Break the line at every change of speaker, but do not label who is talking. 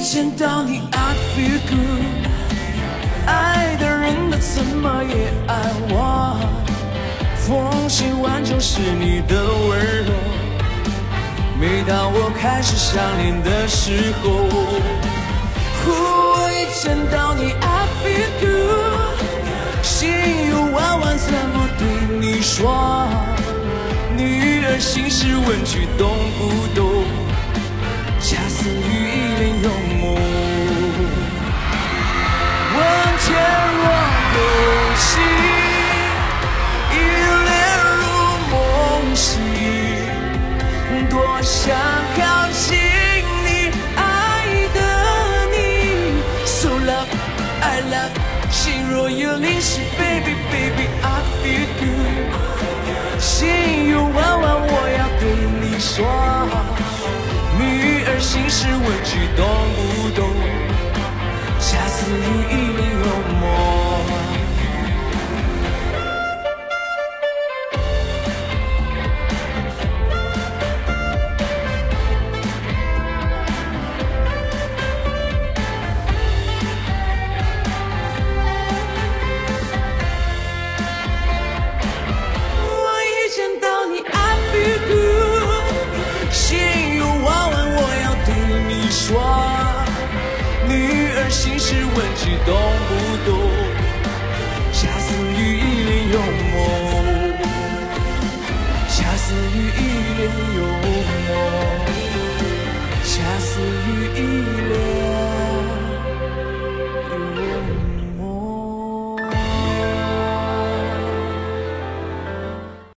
见到你 I feel good， 爱的人的怎么也爱我，风洗完就是你的温柔，每当我开始想念的时候，我一见到你 I feel good， 心又弯弯怎么对你说，女儿心事问句懂不懂，恰似雨一帘幽梦，问天若有情，一恋如梦醒，多想靠近你，爱的你 So love, I love， 心若有灵犀 Baby baby I feel good， 心又弯弯我要对你说，女儿心事问句懂不懂，恰似雨一帘幽梦。我一见到你 I feel good， 心又弯弯我要对你说，女儿心事问句懂不懂，恰似雨一帘幽梦，恰似雨一帘幽梦。